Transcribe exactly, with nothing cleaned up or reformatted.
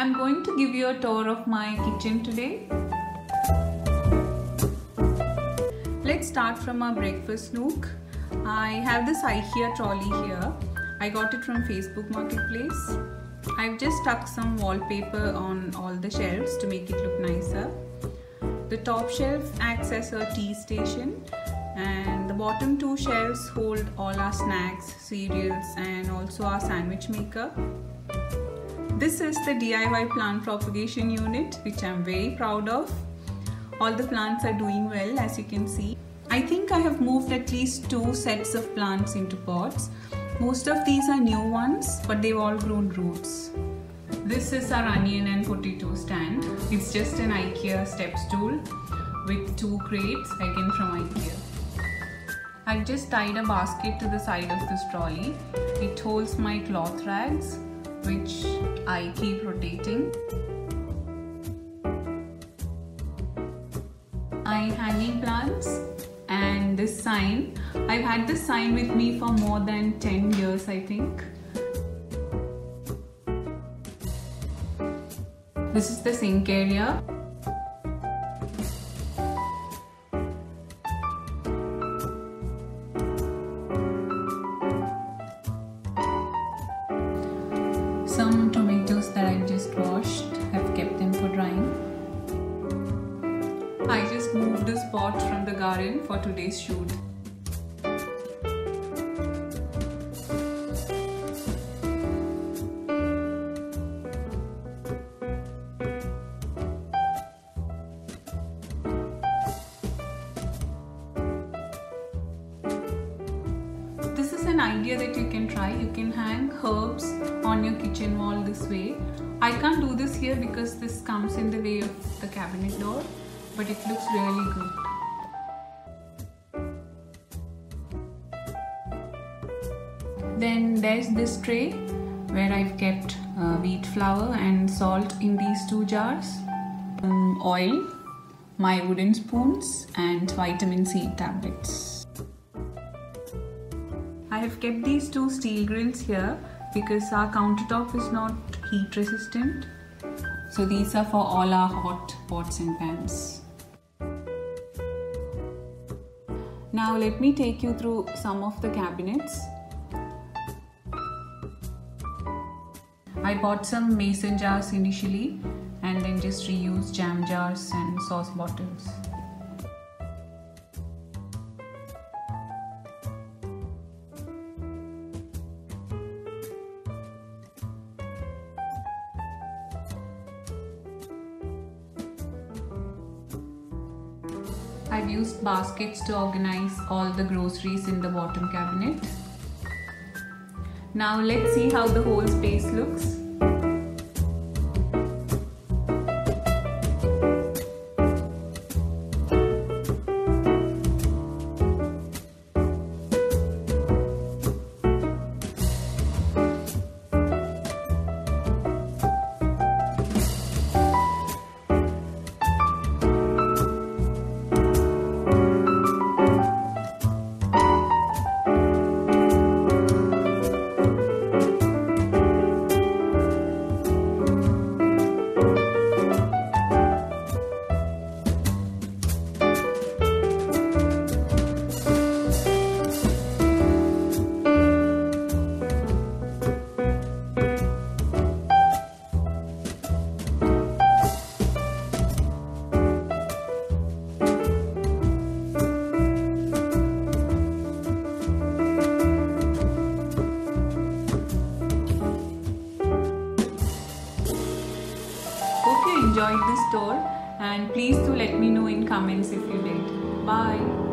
I'm going to give you a tour of my kitchen today. Let's start from our breakfast nook. I have this IKEA trolley here. I got it from Facebook Marketplace. I've just stuck some wallpaper on all the shelves to make it look nicer. The top shelf acts as a tea station, and the bottom two shelves hold all our snacks, cereals, and also our sandwich maker. This is the D I Y plant propagation unit, which I'm very proud of. All the plants are doing well, as you can see. I think I have moved at least two sets of plants into pots. Most of these are new ones, but they've all grown roots. This is our onion and potato stand. It's just an IKEA step stool with two crates, again from IKEA. I've just tied a basket to the side of this trolley. It holds my cloth rags, which I keep rotating. My hanging plants and this sign. I've had this sign with me for more than ten years, I think. This is the sink area. Some tomatoes that I've just washed, I've kept them for drying. I just moved this pot from the garden for today's shoot. This is an idea that you can try. You can hang herbs on your kitchen wall this way. I can't do this here because this comes in the way of the cabinet door, but it looks really good. Then there's this tray where I've kept uh, wheat flour and salt in these two jars, um, oil, my wooden spoons, and vitamin C tablets. I have kept these two steel grills here because our countertop is not heat resistant. So these are for all our hot pots and pans. Now let me take you through some of the cabinets. I bought some mason jars initially and then just reused jam jars and sauce bottles. I've used baskets to organize all the groceries in the bottom cabinet. Now let's see how the whole space looks. Enjoyed this tour, and please do let me know in comments if you did. Bye.